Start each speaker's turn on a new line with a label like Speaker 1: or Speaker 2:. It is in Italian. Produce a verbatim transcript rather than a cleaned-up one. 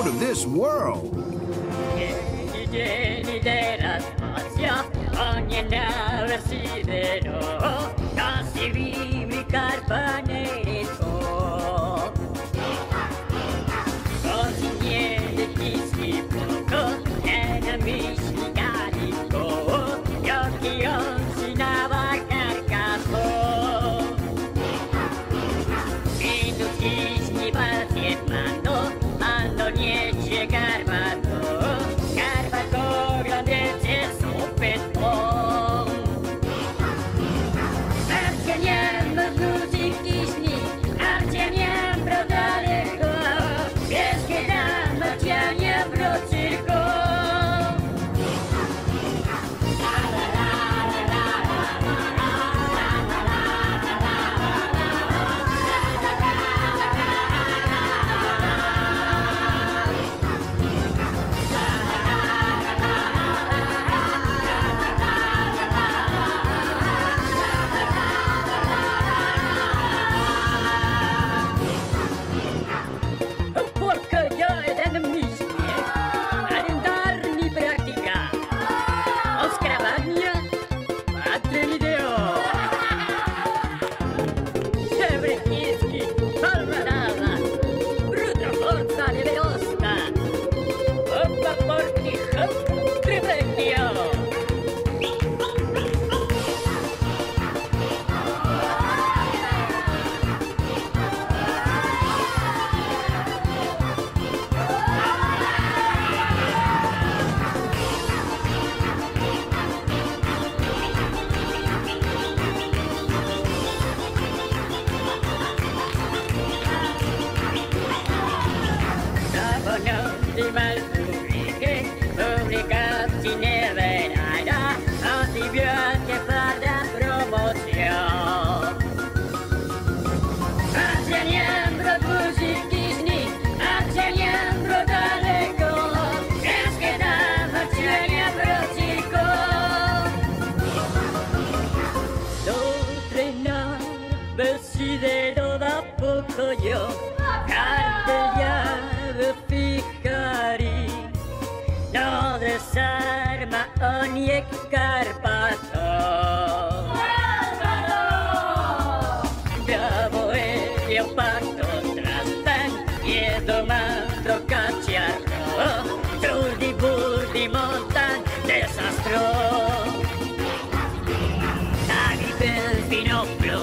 Speaker 1: out of this world.
Speaker 2: Tieni, tieni della spazia, ogni nave si vedrà, casi vivi carpanerico. Così niente ti si poco, e nemici carico, gli occhi onsi nava carcaso. Indutisni paziet mando, ando niecie garbato, garbato grandezze sopetto. Arcianiem muzikisni, arcianiem brodaleko, pieskedam arcianiem brocirko. Desidero da poco io, cartegliare ficari, no desarma ogni carpato. Bravo e io parto traspen, chiedo mastro cacciarro, giù di burdi montan desastro. Dagli per finocchio